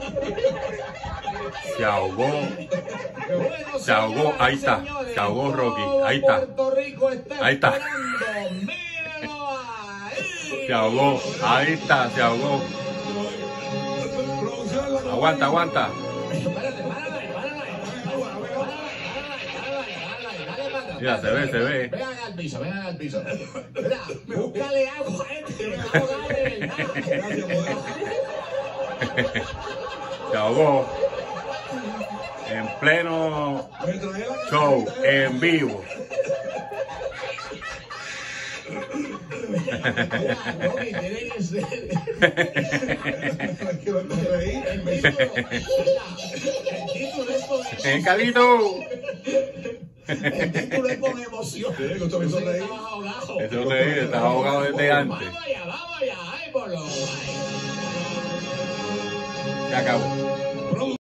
Se ahogó. Bueno, Se ahogó, ahí está. señores, Se ahogó Rocky. todo Ahí está. Puerto Rico está Ahí está. esperando. Míralo ahí. Se ahogó. Ahí está, se ahogó. Aguanta, aguanta. Espérate, párala ahí. Dale para atrás. Mira, se ve, se ve. Vengan al piso. Mira, búscale agua a este que está ahogado de verdad. Se ahogó. En pleno show, en vivo. Rocky, tiene que ser. El título es con emoción. ¡Calito! El título es con emoción. Estabas ahogado. Eso le está ahogado desde antes. Vamos allá. Ay, por lo. Se acabó.